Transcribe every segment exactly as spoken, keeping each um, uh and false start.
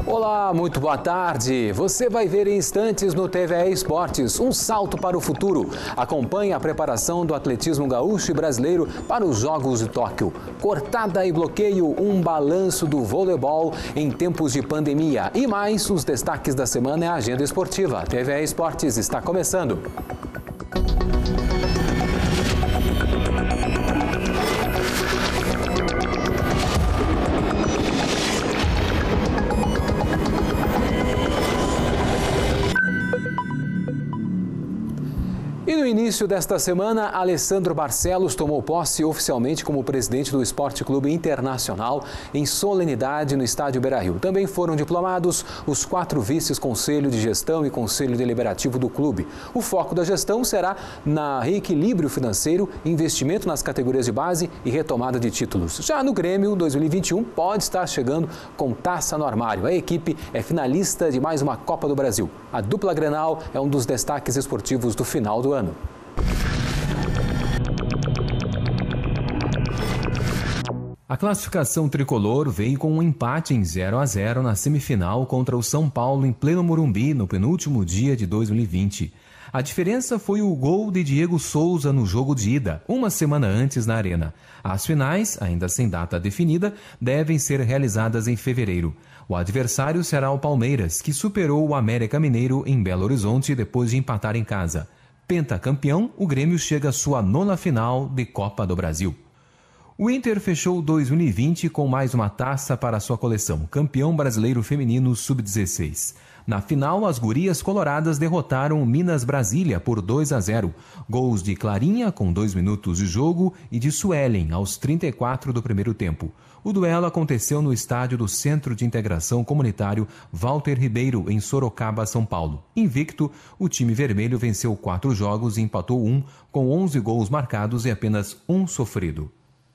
Olá, muito boa tarde. Você vai ver em instantes no T V E Esportes um salto para o futuro. Acompanhe a preparação do atletismo gaúcho e brasileiro para os Jogos de Tóquio. Cortada e bloqueio, um balanço do voleibol em tempos de pandemia. E mais, os destaques da semana é a agenda esportiva. T V E Esportes está começando. E no início desta semana, Alessandro Barcelos tomou posse oficialmente como presidente do Esporte Clube Internacional em solenidade no Estádio Beira-Rio. Também foram diplomados os quatro vices Conselho de Gestão e Conselho Deliberativo do clube. O foco da gestão será na reequilíbrio financeiro, investimento nas categorias de base e retomada de títulos. Já no Grêmio, dois mil e vinte e um pode estar chegando com taça no armário. A equipe é finalista de mais uma Copa do Brasil. A dupla Grenal é um dos destaques esportivos do final do ano. A classificação tricolor veio com um empate em zero a zero na semifinal contra o São Paulo em pleno Morumbi no penúltimo dia de dois mil e vinte. A diferença foi o gol de Diego Souza no jogo de ida, uma semana antes na Arena. As finais, ainda sem data definida, devem ser realizadas em fevereiro. O adversário será o Palmeiras, que superou o América Mineiro em Belo Horizonte depois de empatar em casa. Pentacampeão, o Grêmio chega à sua nona final de Copa do Brasil. O Inter fechou dois mil e vinte com mais uma taça para sua coleção, campeão brasileiro feminino sub dezesseis. Na final, as gurias coloradas derrotaram o Minas Brasília por dois a zero. Gols de Clarinha, com dois minutos de jogo, e de Suelen, aos trinta e quatro do primeiro tempo. O duelo aconteceu no estádio do Centro de Integração Comunitário Walter Ribeiro, em Sorocaba, São Paulo. Invicto, o time vermelho venceu quatro jogos e empatou um, com onze gols marcados e apenas um sofrido.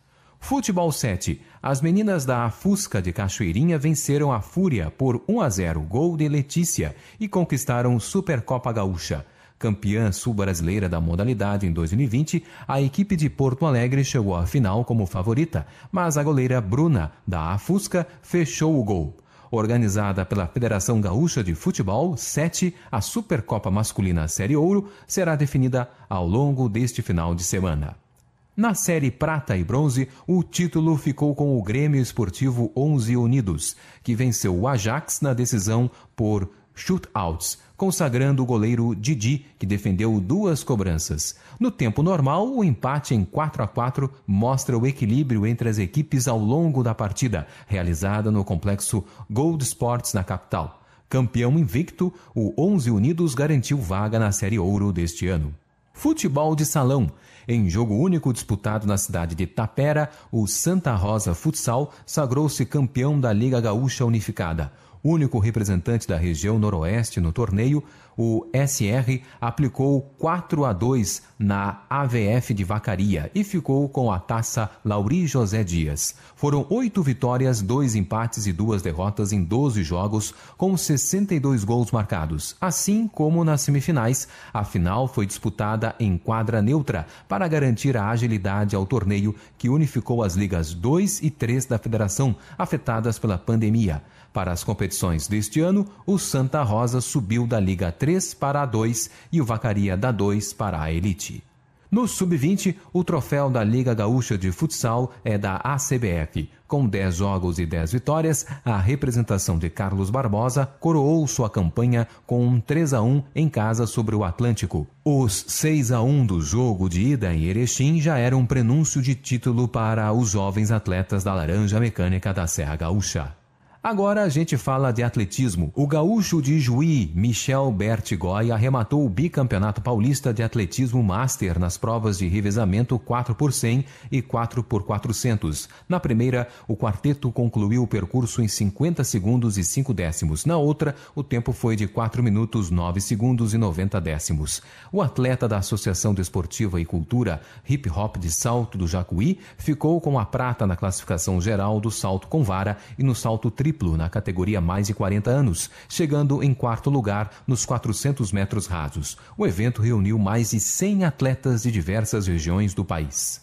Futebol sete. As meninas da Afusca de Cachoeirinha venceram a Fúria por um a zero, gol de Letícia, e conquistaram Supercopa Gaúcha. Campeã sul-brasileira da modalidade em dois mil e vinte, a equipe de Porto Alegre chegou à final como favorita, mas a goleira Bruna, da Afusca, fechou o gol. Organizada pela Federação Gaúcha de Futebol, sete, a Supercopa Masculina Série Ouro será definida ao longo deste final de semana. Na série Prata e Bronze, o título ficou com o Grêmio Esportivo onze Unidos, que venceu o Ajax na decisão por shootouts, consagrando o goleiro Didi, que defendeu duas cobranças. No tempo normal, o empate em quatro a quatro mostra o equilíbrio entre as equipes ao longo da partida, realizada no complexo Gold Sports na capital. Campeão invicto, o onze Unidos garantiu vaga na Série Ouro deste ano. Futebol de salão. Em jogo único disputado na cidade de Tapera, o Santa Rosa Futsal sagrou-se campeão da Liga Gaúcha Unificada. Único representante da região noroeste no torneio, o S R aplicou quatro a dois na A V F de Vacaria e ficou com a taça Lauri José Dias. Foram oito vitórias, dois empates e duas derrotas em doze jogos, com sessenta e dois gols marcados. Assim como nas semifinais, a final foi disputada em quadra neutra para garantir a agilidade ao torneio que unificou as ligas dois e três da federação, afetadas pela pandemia. Para as competições deste ano, o Santa Rosa subiu da Liga três para a dois e o Vacaria da dois para a Elite. No sub vinte, o troféu da Liga Gaúcha de Futsal é da A C B F. Com dez jogos e dez vitórias, a representação de Carlos Barbosa coroou sua campanha com um três a um em casa sobre o Atlântico. Os seis a um do jogo de ida em Erechim já eram um prenúncio de título para os jovens atletas da Laranja Mecânica da Serra Gaúcha. Agora a gente fala de atletismo. O gaúcho de Juí, Michel Bertigói, arrematou o bicampeonato paulista de atletismo master nas provas de revezamento quatro por cem e quatro por quatrocentos. Na primeira, o quarteto concluiu o percurso em cinquenta segundos e cinco décimos. Na outra, o tempo foi de quatro minutos, nove segundos e noventa décimos. O atleta da Associação Desportiva e Cultura Hip Hop de Salto do Jacuí ficou com a prata na classificação geral do salto com vara e no salto triplo na categoria mais de quarenta anos, chegando em quarto lugar nos quatrocentos metros rasos. O evento reuniu mais de cem atletas de diversas regiões do país.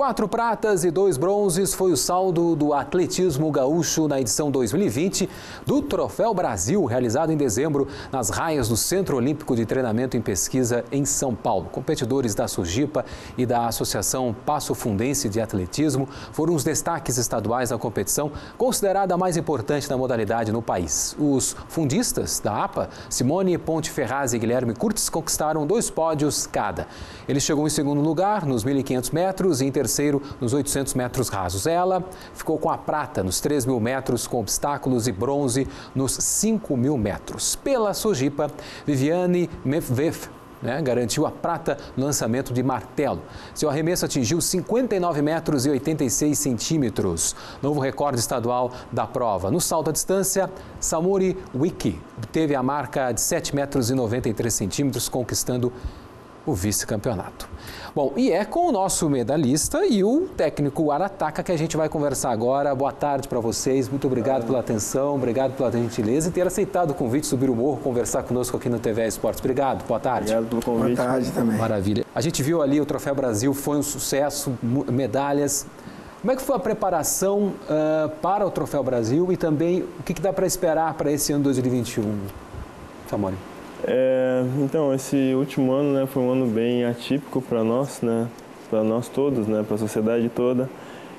Quatro pratas e dois bronzes foi o saldo do atletismo gaúcho na edição dois mil e vinte do Troféu Brasil, realizado em dezembro nas raias do Centro Olímpico de Treinamento em Pesquisa em São Paulo. Competidores da Sojipa e da Associação Passo Fundense de Atletismo foram os destaques estaduais da competição, considerada a mais importante da modalidade no país. Os fundistas da A P A, Simone Ponte Ferraz e Guilherme Curtis, conquistaram dois pódios cada. Ele chegou em segundo lugar nos mil e quinhentos metros e em terceiro nos oitocentos metros rasos. Ela ficou com a prata nos três mil metros com obstáculos e bronze nos cinco mil metros. Pela Sojipa, Viviane Medvedev, né, garantiu a prata no lançamento de martelo. Seu arremesso atingiu cinquenta e nove metros e oitenta e seis centímetros, novo recorde estadual da prova. No salto à distância, Samori Wiki obteve a marca de sete metros e noventa e três centímetros, conquistando o vice-campeonato. Bom, e é com o nosso medalhista e o técnico Arataka que a gente vai conversar agora. Boa tarde para vocês, muito obrigado pela atenção, obrigado pela gentileza e ter aceitado o convite de subir o morro, conversar conosco aqui no T V Esportes. Obrigado, boa tarde. Obrigado pelo convite. Boa tarde também. Maravilha. A gente viu ali o Troféu Brasil, foi um sucesso, medalhas. Como é que foi a preparação uh, para o Troféu Brasil e também o que, que dá para esperar para esse ano dois mil e vinte e um, Samori? É, então, esse último ano, né, foi um ano bem atípico para nós, né, para nós todos, né, para a sociedade toda,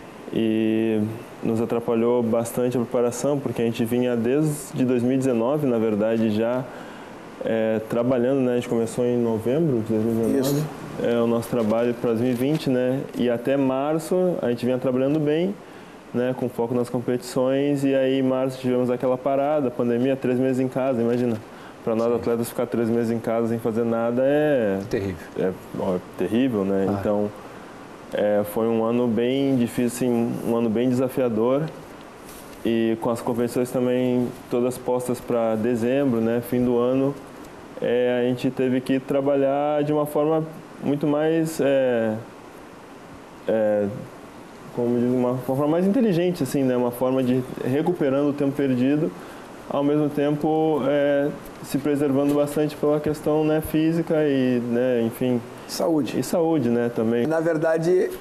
e nos atrapalhou bastante a preparação, porque a gente vinha desde dois mil e dezenove, na verdade, já é, trabalhando, né, a gente começou em novembro de dois mil e dezenove, Isso. É, o nosso trabalho para dois mil e vinte, né, e até março a gente vinha trabalhando bem, né, com foco nas competições, e aí em março tivemos aquela parada, pandemia, três meses em casa, imagina. Para nós atletas ficar três meses em casa sem fazer nada é terrível, é, ó, é terrível, né? Ah. Então é, foi um ano bem difícil, assim, um ano bem desafiador e com as competições também todas postas para dezembro, né? Fim do ano, é, a gente teve que trabalhar de uma forma muito mais, é, é, como diz, uma forma mais inteligente, assim, né? Uma forma de recuperando o tempo perdido, ao mesmo tempo é, se preservando bastante pela questão, né, física e, né, enfim... Saúde. E saúde, né, também. Na verdade,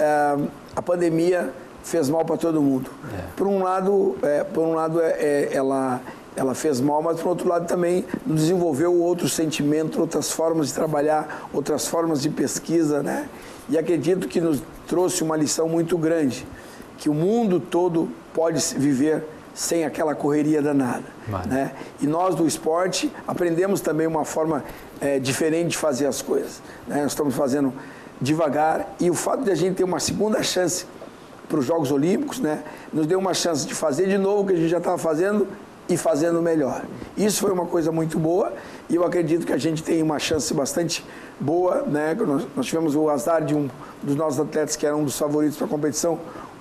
a pandemia fez mal para todo mundo. É. Por um lado, é, por um lado é, ela, ela fez mal, mas por outro lado também desenvolveu outros sentimentos, outras formas de trabalhar, outras formas de pesquisa, né? E acredito que nos trouxe uma lição muito grande, que o mundo todo pode viver sem aquela correria danada, né? E nós do esporte aprendemos também uma forma é, diferente de fazer as coisas, né? Nós estamos fazendo devagar e o fato de a gente ter uma segunda chance para os Jogos Olímpicos, né, nos deu uma chance de fazer de novo o que a gente já estava fazendo e fazendo melhor. Isso foi uma coisa muito boa e eu acredito que a gente tem uma chance bastante boa, né? Nós, nós tivemos o azar de um dos nossos atletas que era um dos favoritos para a competição,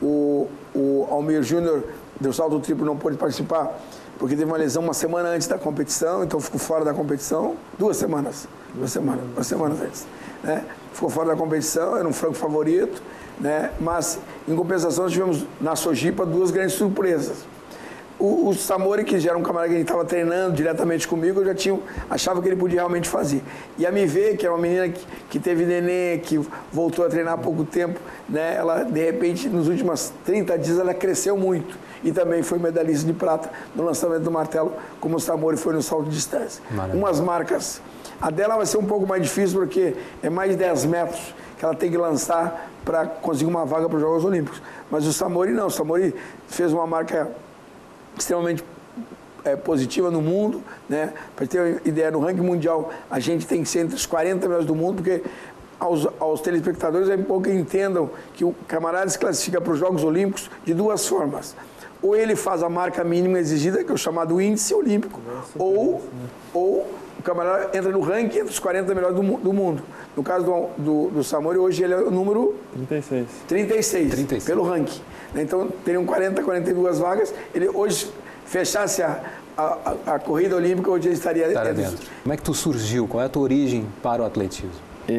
o, o Almir Júnior, do salto triplo, não pôde participar porque teve uma lesão uma semana antes da competição, então ficou fora da competição, duas semanas, duas semanas, duas semanas antes, né? Ficou fora da competição, era um franco favorito, né? Mas em compensação nós tivemos na Sojipa duas grandes surpresas. O, o Samori, que já era um camarada que a gente estava treinando diretamente comigo, eu já tinha, achava que ele podia realmente fazer. E a Mivê, que é uma menina que, que teve neném, que voltou a treinar há pouco tempo, né? Ela, de repente, nos últimos trinta dias, ela cresceu muito. E também foi medalhista de prata no lançamento do martelo, como o Samori foi no salto de distância. Maravilha. Umas marcas. A dela vai ser um pouco mais difícil, porque é mais de dez metros que ela tem que lançar para conseguir uma vaga para os Jogos Olímpicos. Mas o Samori não. O Samori fez uma marca extremamente é, positiva no mundo, né? Para ter uma ideia, no ranking mundial, a gente tem que ser entre os quarenta melhores do mundo, porque aos, aos telespectadores é pouco que entendam que o camarada se classifica para os Jogos Olímpicos de duas formas. Ou ele faz a marca mínima exigida, que é o chamado índice olímpico, ou, ou o camarada entra no ranking entre os quarenta melhores do, do mundo. No caso do, do, do Samori, hoje ele é o número... trinta e seis. trinta e seis, trinta e seis. Pelo ranking. Então, teriam quarenta, quarenta e duas vagas. Ele hoje fechasse a, a, a corrida olímpica, hoje ele estaria dentro. dentro. Como é que tu surgiu? Qual é a tua origem para o atletismo?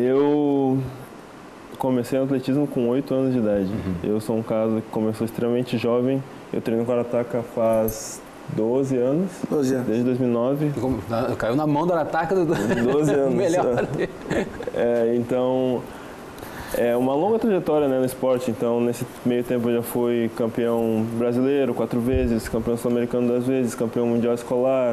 Eu comecei no atletismo com oito anos de idade. Uhum. Eu sou um caso que começou extremamente jovem. Eu treino com Arataka faz doze anos, doze anos. Desde dois mil e nove. Caiu na mão do Arataka do... doze anos. Melhor. É, então, É uma longa trajetória, né, no esporte, então nesse meio tempo eu já fui campeão brasileiro quatro vezes, campeão sul-americano duas vezes, campeão mundial escolar,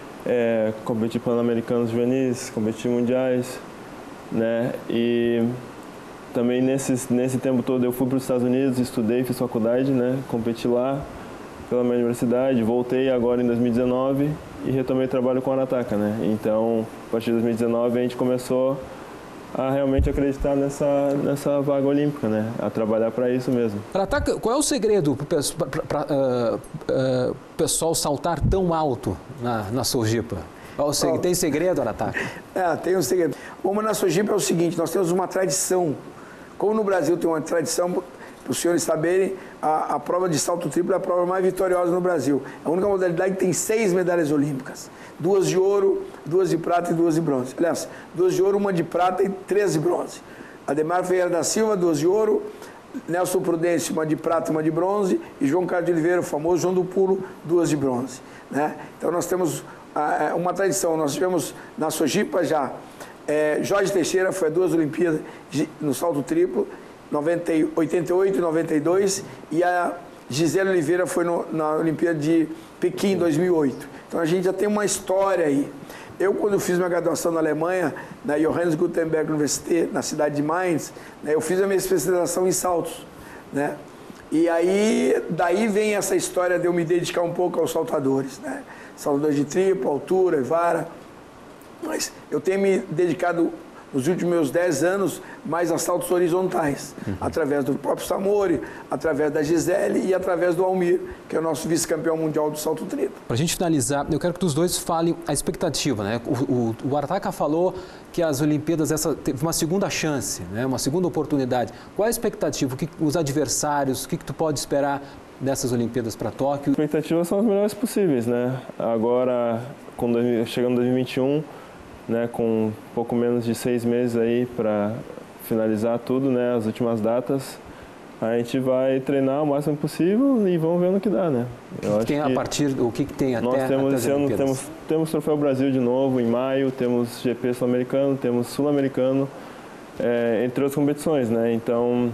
é, competi pan-americanos juvenis, competi mundiais, né, e também nesse, nesse tempo todo eu fui para os Estados Unidos, estudei, fiz faculdade, né, competi lá pela minha universidade, voltei agora em dois mil e dezenove e retomei trabalho com o Arataka, né, então a partir de dois mil e dezenove a gente começou a realmente acreditar nessa, nessa vaga olímpica, né? A trabalhar para isso mesmo. Arataka, qual é o segredo para o uh, uh, pessoal saltar tão alto na, na Sojipa? Oh, tem segredo, Arataka? É, tem um segredo. Bom, na Sojipa é o seguinte, nós temos uma tradição. Como no Brasil tem uma tradição, para os senhores saberem, a, a prova de salto triplo é a prova mais vitoriosa no Brasil. É a única modalidade que tem seis medalhas olímpicas. Duas de ouro, duas de prata e duas de bronze. Aliás, duas de ouro, uma de prata e três de bronze. Ademar Ferreira da Silva, duas de ouro. Nelson Prudêncio, uma de prata, uma de bronze. E João Carlos de Oliveira, o famoso João do Pulo, duas de bronze. Né? Então nós temos ah, uma tradição. Nós tivemos na Sojipa já. É, Jorge Teixeira foi a duas Olimpíadas no salto triplo, noventa, oitenta e oito e noventa e dois. E a Gisele Oliveira foi no, na Olimpíada de Pequim, em dois mil e oito. Então a gente já tem uma história aí. Eu, quando fiz minha graduação na Alemanha, na Johannes Gutenberg Universität, na cidade de Mainz, né, eu fiz a minha especialização em saltos. Né? E aí, daí vem essa história de eu me dedicar um pouco aos saltadores. Né? Saltadores de triplo, altura e vara. Mas eu tenho me dedicado nos últimos meus dez anos mais a saltos horizontais, uhum. através do próprio Samori, através da Gisele e através do Almir, que é o nosso vice-campeão mundial do salto triplo. Para a gente finalizar, eu quero que os dois falem a expectativa, né? O, o, o Arataka falou que as Olimpíadas essa teve uma segunda chance, né? Uma segunda oportunidade. Qual é a expectativa? O que, os adversários, o que, que tu pode esperar dessas Olimpíadas para Tóquio? As expectativas são as melhores possíveis, né? Agora, com dois, chegando dois mil e vinte e um, né, com pouco menos de seis meses aí para finalizar tudo, né, as últimas datas, a gente vai treinar o máximo possível e vamos ver no que dá, né? Eu o que tem a partir, o que tem até nós temos até esse ano temos temos Troféu Brasil de novo em maio, temos G P sul-americano, temos sul-americano, é, entre outras competições, né? Então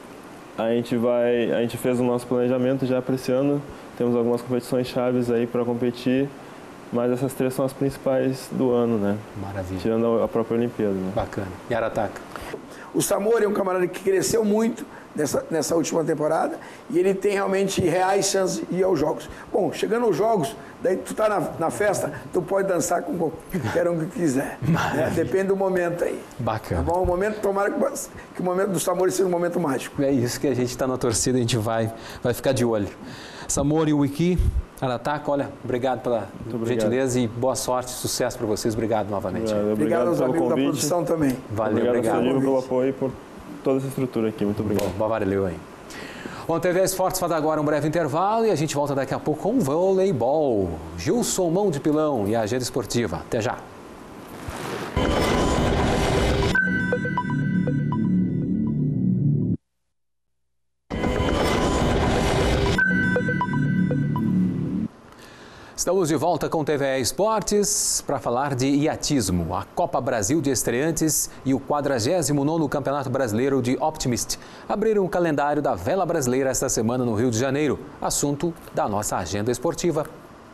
a gente vai, a gente fez o nosso planejamento já para esse ano, temos algumas competições chaves aí para competir. Mas essas três são as principais do ano, né? Maravilha. Tirando a própria Olimpíada. Né? Bacana. E Arataka? O Samori é um camarada que cresceu muito nessa, nessa última temporada e ele tem realmente reais chances de ir aos Jogos. Bom, chegando aos Jogos, daí tu tá na, na festa, tu pode dançar com qualquer um que quiser. Né? Depende do momento aí. Bacana. Tá bom? O momento, tomara que, que o momento do Samori seja um momento mágico. É isso que a gente está na torcida, a gente vai, vai ficar de olho. Samori Wiki, Arataka, olha, obrigado pela obrigado. gentileza e boa sorte, sucesso para vocês. Obrigado novamente. Obrigado, obrigado aos amigos convite. da produção também. Valeu, obrigado. Obrigado pelo apoio e por toda essa estrutura aqui. Muito obrigado. Bom, valeu aí. Bom, T V Esportes faz agora um breve intervalo e a gente volta daqui a pouco com voleibol. Gilson Mão de Pilão e a Agenda Esportiva. Até já. Estamos de volta com T V E Esportes para falar de iatismo, a Copa Brasil de Estreantes e o quadragésimo nono Campeonato Brasileiro de Optimist abriram o calendário da vela brasileira esta semana no Rio de Janeiro, assunto da nossa agenda esportiva.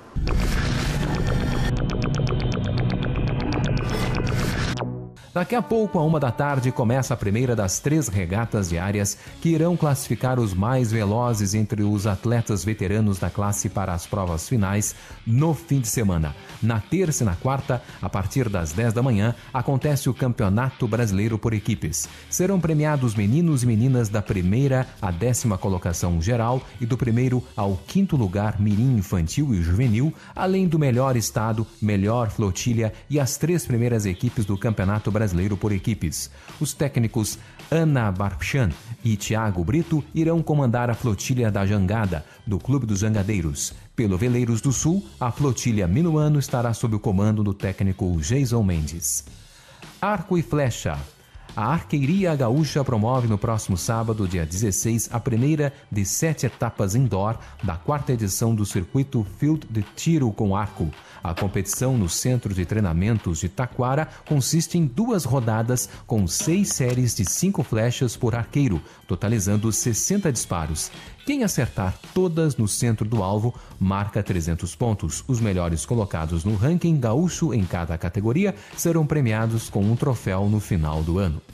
Daqui a pouco, à uma da tarde, começa a primeira das três regatas diárias que irão classificar os mais velozes entre os atletas veteranos da classe para as provas finais no fim de semana. Na terça e na quarta, a partir das dez da manhã, acontece o Campeonato Brasileiro por equipes. Serão premiados meninos e meninas da primeira à décima colocação geral e do primeiro ao quinto lugar mirim infantil e juvenil, além do melhor estado, melhor flotilha e as três primeiras equipes do Campeonato Brasileiro Brasileiro por equipes. Os técnicos Ana Barchan e Tiago Brito irão comandar a flotilha da Jangada, do Clube dos Jangadeiros. Pelo Veleiros do Sul, a flotilha Minuano estará sob o comando do técnico Jason Mendes. Arco e flecha. A Arqueiria Gaúcha promove no próximo sábado, dia dezesseis, a primeira de sete etapas indoor da quarta edição do circuito Field de Tiro com Arco. A competição no Centro de Treinamentos de Taquara consiste em duas rodadas com seis séries de cinco flechas por arqueiro, totalizando sessenta disparos. Quem acertar todas no centro do alvo marca trezentos pontos. Os melhores colocados no ranking gaúcho em cada categoria serão premiados com um troféu no final do ano.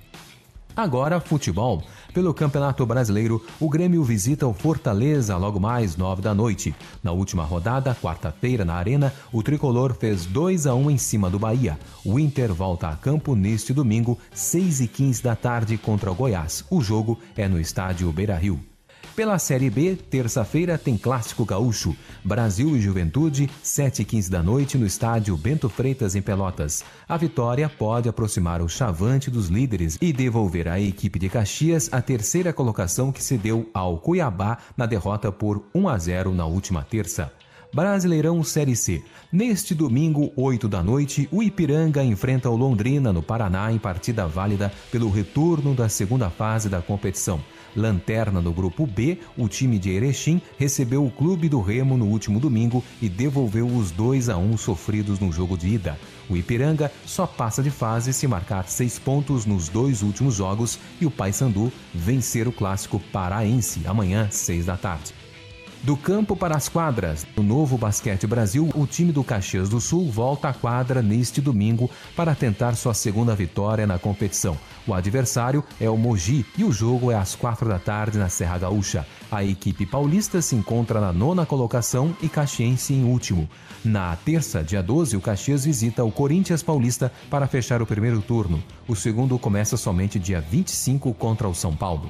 Agora, futebol. Pelo Campeonato Brasileiro, o Grêmio visita o Fortaleza logo mais nove da noite. Na última rodada, quarta-feira, na Arena, o tricolor fez dois a um em cima do Bahia. O Inter volta a campo neste domingo, seis e quinze da tarde, contra o Goiás. O jogo é no estádio Beira-Rio. Pela Série B, terça-feira tem Clássico Gaúcho. Brasil e Juventude, sete e quinze da noite no estádio Bento Freitas, em Pelotas. A vitória pode aproximar o Chavante dos líderes e devolver à equipe de Caxias a terceira colocação que cedeu ao Cuiabá na derrota por um a zero na última terça. Brasileirão Série C. Neste domingo, oito da noite, o Ipiranga enfrenta o Londrina, no Paraná, em partida válida pelo retorno da segunda fase da competição. Lanterna no grupo B, o time de Erechim recebeu o Clube do Remo no último domingo e devolveu os dois a um sofridos no jogo de ida. O Ipiranga só passa de fase se marcar seis pontos nos dois últimos jogos e o Paysandu vencer o Clássico Paraense amanhã, seis da tarde. Do campo para as quadras, no Novo Basquete Brasil, o time do Caxias do Sul volta à quadra neste domingo para tentar sua segunda vitória na competição. O adversário é o Mogi e o jogo é às quatro da tarde na Serra Gaúcha. A equipe paulista se encontra na nona colocação e caxiense em último. Na terça, dia doze, o Caxias visita o Corinthians Paulista para fechar o primeiro turno. O segundo começa somente dia vinte e cinco contra o São Paulo.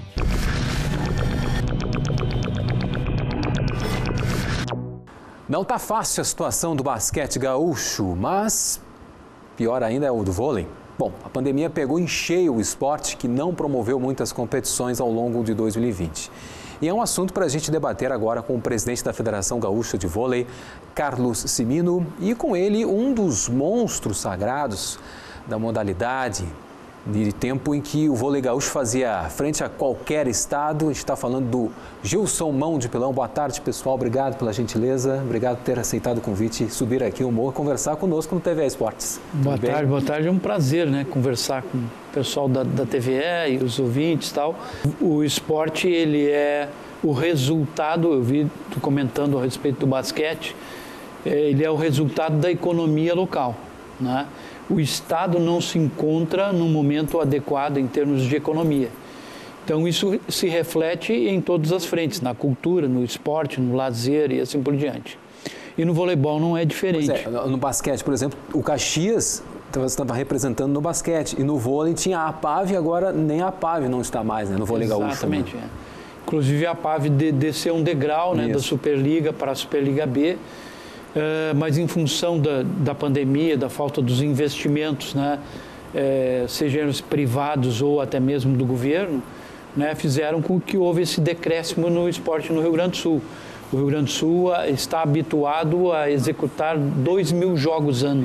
Não tá fácil a situação do basquete gaúcho, mas pior ainda é o do vôlei. Bom, a pandemia pegou em cheio o esporte que não promoveu muitas competições ao longo de dois mil e vinte. E é um assunto para a gente debater agora com o presidente da Federação Gaúcha de Vôlei, Carlos Cimino, e com ele um dos monstros sagrados da modalidade, de tempo em que o vôlei gaúcho fazia frente a qualquer estado. A gente está falando do Gilson Mão de Pilão. Boa tarde, pessoal. Obrigado pela gentileza. Obrigado por ter aceitado o convite, subir aqui o morro e conversar conosco no T V E Esportes. Boa tarde, bem? Boa tarde. É um prazer, né, conversar com o pessoal da, da T V E e os ouvintes e tal. O esporte, ele é o resultado, eu vi tu comentando a respeito do basquete, ele é o resultado da economia local, né? O Estado não se encontra no momento adequado em termos de economia. Então, isso se reflete em todas as frentes, na cultura, no esporte, no lazer e assim por diante. E no voleibol não é diferente. Pois é, no basquete, por exemplo, o Caxias estava representando no basquete e no vôlei tinha a APAV, agora nem a APAV não está mais, né, no vôlei gaúcho. Exatamente. Né? É. Inclusive, a APAV de, desceu um degrau, né, da Superliga para a Superliga B. Uh, mas em função da, da pandemia, da falta dos investimentos, né, eh, sejam eles privados ou até mesmo do governo, né, fizeram com que houve esse decréscimo no esporte no Rio Grande do Sul. O Rio Grande do Sul está habituado a executar dois mil jogos ano,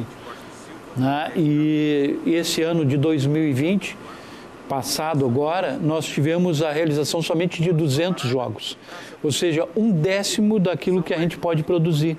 né, e, e esse ano de dois mil e vinte, passado agora, nós tivemos a realização somente de duzentos jogos, ou seja, um décimo daquilo que a gente pode produzir.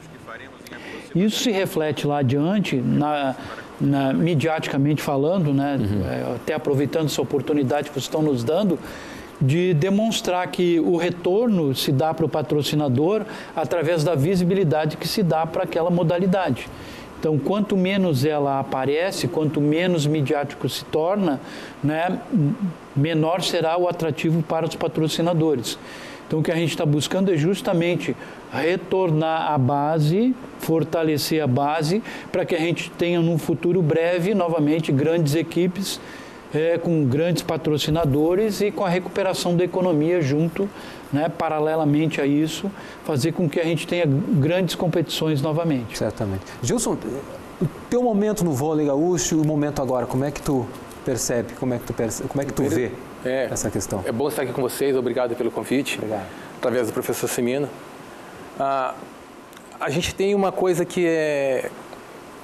Isso se reflete lá adiante, na, na, midiaticamente falando, né? Uhum. Até aproveitando essa oportunidade que vocês estão nos dando, de demonstrar que o retorno se dá para o patrocinador através da visibilidade que se dá para aquela modalidade. Então, quanto menos ela aparece, quanto menos midiático se torna, né, menor será o atrativo para os patrocinadores. Então, o que a gente está buscando é justamente retornar à base, fortalecer a base, para que a gente tenha, num futuro breve, novamente, grandes equipes, é, com grandes patrocinadores e com a recuperação da economia junto, né, paralelamente a isso, fazer com que a gente tenha grandes competições novamente. Certamente. Gilson, o teu momento no vôlei gaúcho e o momento agora, como é que tu percebe, como é que tu, percebe, como é que tu vê é, essa questão? É bom estar aqui com vocês, obrigado pelo convite. Obrigado. Através do professor Cimino. Ah, a gente tem uma coisa que é,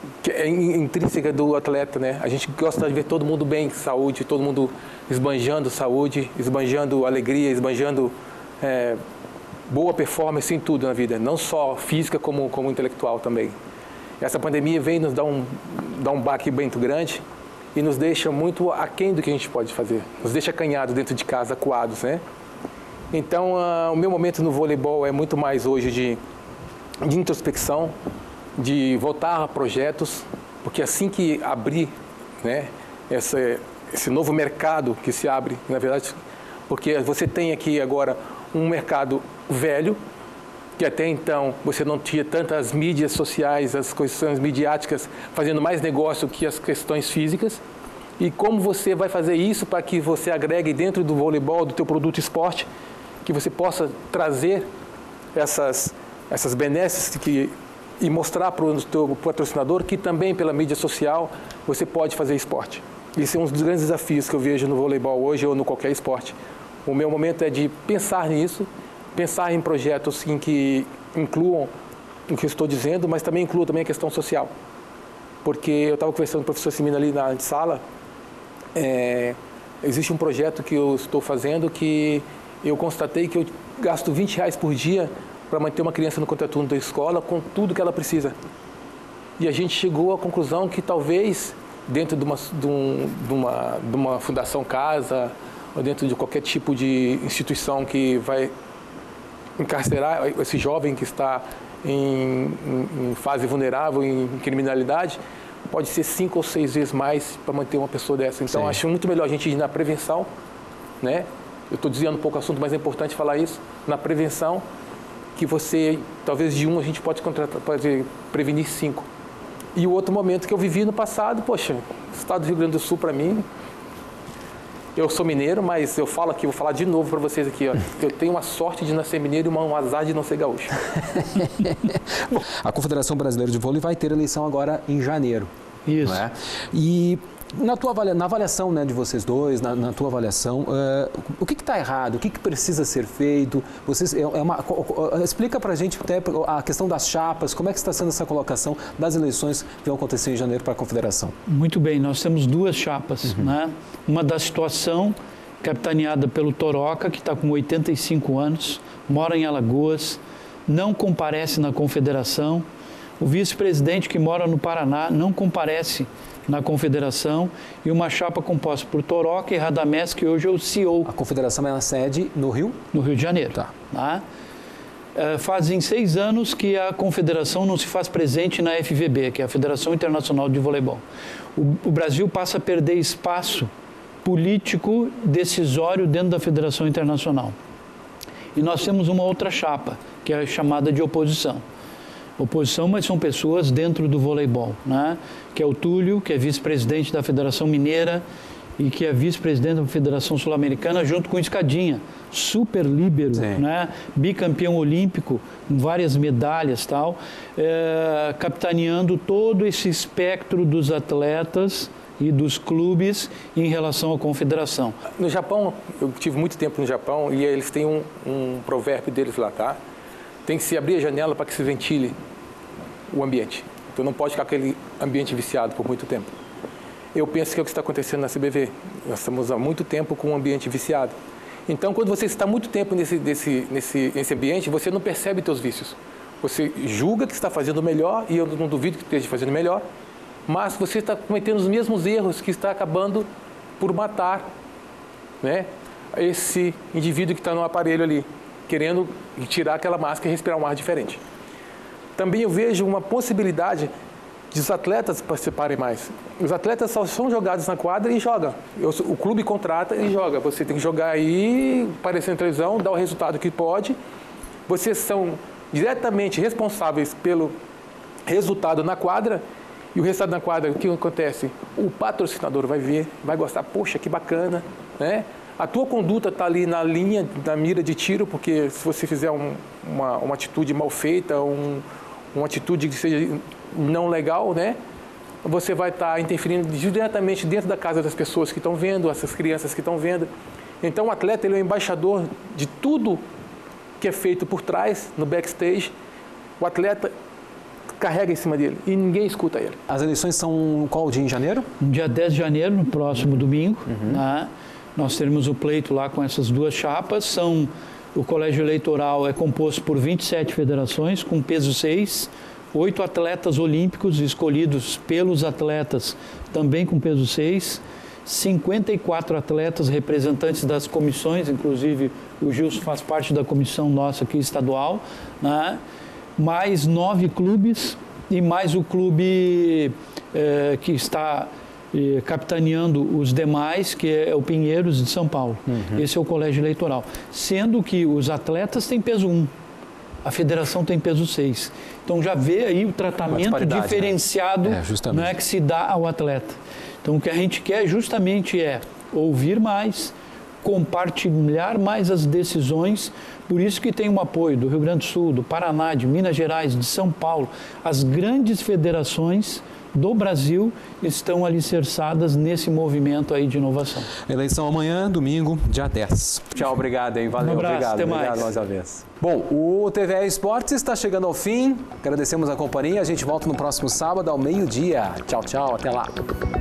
que é intrínseca do atleta, né? A gente gosta de ver todo mundo bem, saúde, todo mundo esbanjando saúde, esbanjando alegria, esbanjando é, boa performance em tudo na vida, não só física como, como intelectual também. Essa pandemia vem nos dar um, dar um baque muito grande e nos deixa muito aquém do que a gente pode fazer, nos deixa acanhados dentro de casa, acuados, né? Então, uh, o meu momento no voleibol é muito mais hoje de, de introspecção, de voltar a projetos, porque assim que abrir, né, essa, esse novo mercado que se abre, na verdade, porque você tem aqui agora um mercado velho, que até então você não tinha tantas mídias sociais, as questões midiáticas fazendo mais negócio que as questões físicas. E como você vai fazer isso para que você agregue dentro do voleibol, do teu produto esporte, que você possa trazer essas, essas benesses que, e mostrar para o teu patrocinador que também pela mídia social você pode fazer esporte. Esse é um dos grandes desafios que eu vejo no voleibol hoje ou no qualquer esporte. O meu momento é de pensar nisso, pensar em projetos em que incluam o que eu estou dizendo, mas também incluam também a questão social. Porque eu estava conversando com o professor Simino ali na sala, é, existe um projeto que eu estou fazendo que eu constatei que eu gasto vinte reais por dia para manter uma criança no contraturno da escola com tudo que ela precisa. E a gente chegou à conclusão que talvez dentro de uma, de um, de uma, de uma fundação casa ou dentro de qualquer tipo de instituição que vai encarcerar esse jovem que está em, em, em fase vulnerável, em criminalidade, pode ser cinco ou seis vezes mais para manter uma pessoa dessa. Então, Sim. acho muito melhor a gente ir na prevenção, né? Eu estou dizendo um pouco o assunto, mas é importante falar isso, na prevenção, que você, talvez de um, a gente pode, contratar, pode prevenir cinco. E o outro momento que eu vivi no passado, poxa, o estado do Rio Grande do Sul, para mim, eu sou mineiro, mas eu falo aqui, vou falar de novo para vocês aqui, ó, eu tenho uma sorte de nascer mineiro e um azar de não ser gaúcho. Bom, a Confederação Brasileira de Vôlei vai ter eleição agora em janeiro. Isso. Não é? E na, tua avalia, na avaliação, né, de vocês dois, na, na tua avaliação, uh, o que está errado? O que, que precisa ser feito? Vocês, é, é uma, explica para a gente até a questão das chapas, como é que está sendo essa colocação das eleições que vão acontecer em janeiro para a Confederação. Muito bem, nós temos duas chapas, uhum. né? Uma da situação capitaneada pelo Toroca, que está com oitenta e cinco anos, mora em Alagoas, não comparece na Confederação. O vice-presidente, que mora no Paraná, não comparece na Confederação, e uma chapa composta por Toroca e Radamés, que hoje é o C E O. A Confederação é na sede no Rio? No Rio de Janeiro. Tá. Tá? Uh, fazem seis anos que a Confederação não se faz presente na F V B, que é a Federação Internacional de Voleibol. O, o Brasil passa a perder espaço político decisório dentro da Federação Internacional. E nós temos uma outra chapa, que é a chamada de oposição. Oposição, mas são pessoas dentro do voleibol, né? Que é o Túlio, que é vice-presidente da Federação Mineira e que é vice-presidente da Federação Sul-Americana, junto com o Escadinha, super líbero, né? Bicampeão olímpico, com várias medalhas, tal, é, capitaneando todo esse espectro dos atletas e dos clubes em relação à confederação. No Japão, eu tive muito tempo no Japão e eles têm um, um provérbio deles lá, tá? Tem que se abrir a janela para que se ventile o ambiente. Então não pode ficar aquele ambiente viciado por muito tempo. Eu penso que é o que está acontecendo na C B V. Nós estamos há muito tempo com um ambiente viciado. Então, quando você está muito tempo nesse, nesse, nesse, nesse ambiente, você não percebe seus vícios. Você julga que está fazendo melhor, e eu não duvido que esteja fazendo melhor, mas você está cometendo os mesmos erros que está acabando por matar, né, esse indivíduo que está no aparelho ali, querendo tirar aquela máscara e respirar um ar diferente. Também eu vejo uma possibilidade de os atletas participarem mais. Os atletas só são jogados na quadra e jogam. Eu, o clube contrata e joga. Você tem que jogar aí, aparecer na televisão, dar o resultado que pode. Vocês são diretamente responsáveis pelo resultado na quadra. E o resultado na quadra, o que acontece? O patrocinador vai ver, vai gostar, poxa, que bacana, né? A tua conduta está ali na linha, na mira de tiro, porque se você fizer um, uma, uma atitude mal feita, um, uma atitude que seja não legal, né? Você vai estar tá interferindo diretamente dentro da casa das pessoas que estão vendo, essas crianças que estão vendo. Então o atleta ele é o embaixador de tudo que é feito por trás, no backstage. O atleta carrega em cima dele e ninguém escuta ele. As eleições são qual dia, em janeiro? No dia dez de janeiro, no próximo domingo, uhum. né? Nós teremos o pleito lá com essas duas chapas. São, o colégio eleitoral é composto por vinte e sete federações, com peso seis, oito atletas olímpicos escolhidos pelos atletas, também com peso seis, cinquenta e quatro atletas representantes das comissões, inclusive o Gilson faz parte da comissão nossa aqui estadual, né? Mais nove clubes e mais o clube eh, que está eh, capitaneando os demais, que é o Pinheiros de São Paulo. Uhum. Esse é o colégio eleitoral. Sendo que os atletas têm peso um, a federação tem peso seis. Então já vê aí o tratamento diferenciado, né? É, né, que se dá ao atleta. Então o que a gente quer justamente é ouvir mais, compartilhar mais as decisões, por isso que tem um apoio do Rio Grande do Sul, do Paraná, de Minas Gerais, de São Paulo. As grandes federações do Brasil estão alicerçadas nesse movimento aí de inovação. Eleição amanhã, domingo, dia dez. Tchau, obrigado, hein? Valeu, um abraço, obrigado. Até obrigado mais. mais uma vez. Bom, o T V E Esportes está chegando ao fim. Agradecemos a companhia. A gente volta no próximo sábado ao meio-dia. Tchau, tchau. Até lá.